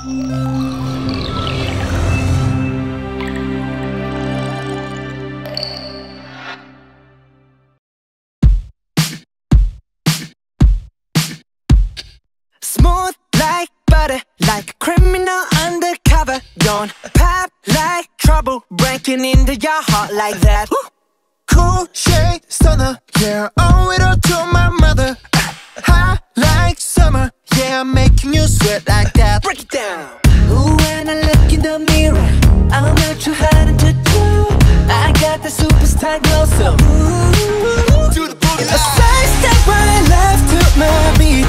Smooth like butter, like a criminal undercover. Don't pop like trouble, breaking into your heart like that. Cool shade stunner, yeah, owe it all to my mother. Hot like summer, yeah, I'm making you sweat like that. Break it down. Ooh, when I look in the mirror, I'm not too hard to do. I got the superstar glow, so ooh, Do the boogie a side step right left to my beat.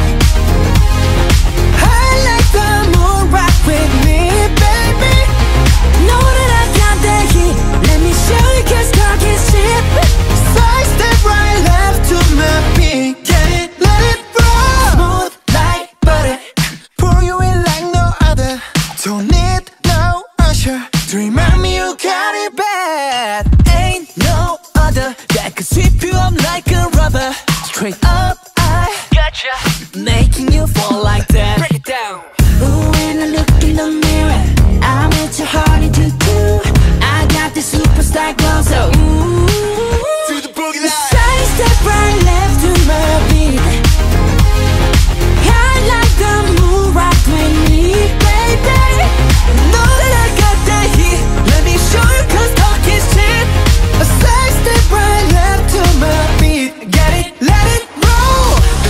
I like the moon, rock with me, baby. Know that I got the heat. Let me show you, 'cause talk is cheap. Side step right left to my beat. Get it, let it roll. Smooth like butter, Pour you in like no other. Don't need no usher to remind me you got it bad. ain't no other that could sweep you up like a rubber. Straight up, I gotcha, making you fall like that. Break it down. Ooh, when I look in the mirror, I'm at your heart into two. I got the superstar glow, so ooh, Do the boogie line. side step right left to my beat. I like the moon, rock with me, baby. Know that I got the heat. Let me show you, 'cause talk is cheap. A side step right left to my beat. Get it, let it roll.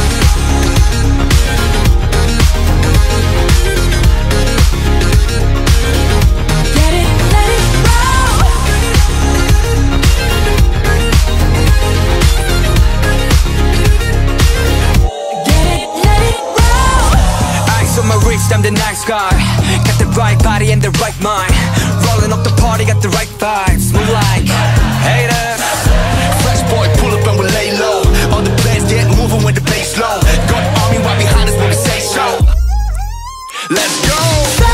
Get it, let it roll. Get it, let it roll. Eyes on my wrist, I'm the nice guy. Got the right body and the right mind. Rolling up the party, got the right vibes. Move like haters. Fresh boy, pull up and we lay low. All the players get moving with the bass low. Got army right behind us when we say so. Let's go.